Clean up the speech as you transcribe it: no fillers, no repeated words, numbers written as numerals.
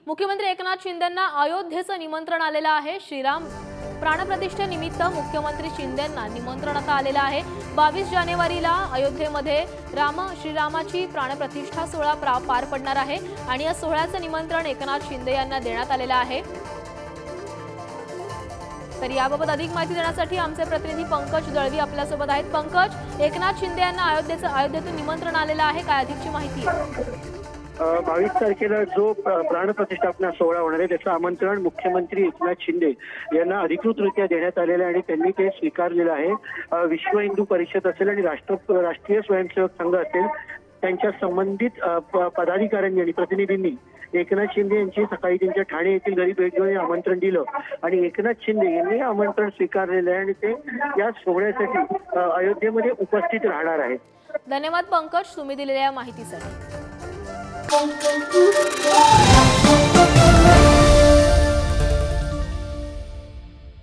मुख्यमंत्री एकनाथ शिंदेंना अयोध्येचं निमंत्रण आलेलं आहे। श्रीराम प्राणप्रतिष्ठेनिमित्त मुख्यमंत्री शिंदेंना निमंत्रण आता आलेलं आहे। 22 जानेवारीला अयोध्येमध्ये श्रीरामाची प्राणप्रतिष्ठा सोहळा पार पडणार आहे आणि या सोहळ्याचं निमंत्रण एकनाथ शिंदे यांना देण्यात आलेलं आहे। तर याबाबत अधिक माहिती देण्यासाठी आमचे प्रतिनिधी पंकज दळवी आपल्यासोबत आहेत। पंकज, एकनाथ शिंदे यांना अयोध्येतून निमंत्रण आलेलं आहे, काय अधिकची माहिती आहे? 22 तारखेला जो प्राणप्रतिष्ठापना सोहळा होणार आहे त्याचं आमंत्रण मुख्यमंत्री एकनाथ शिंदे यांना अधिकृतरित्या देण्यात आलेलं आहे आणि त्यांनी ते स्वीकारलेलं आहे। विश्व हिंदू परिषद असेल आणि राष्ट्रीय स्वयंसेवक संघ असेल त्यांच्या संबंधित पदाधिकाऱ्यांनी आणि प्रतिनिधींनी एकनाथ शिंदे यांची सकाळी त्यांच्या ठाणे येथील घरी भेट घेऊन आमंत्रण दिलं आणि एकनाथ शिंदे यांनी आमंत्रण स्वीकारलेलं आहे आणि ते या सोहळ्यासाठी अयोध्येमध्ये उपस्थित राहणार आहेत। धन्यवाद पंकज, तुम्ही दिलेल्या माहितीसाठी।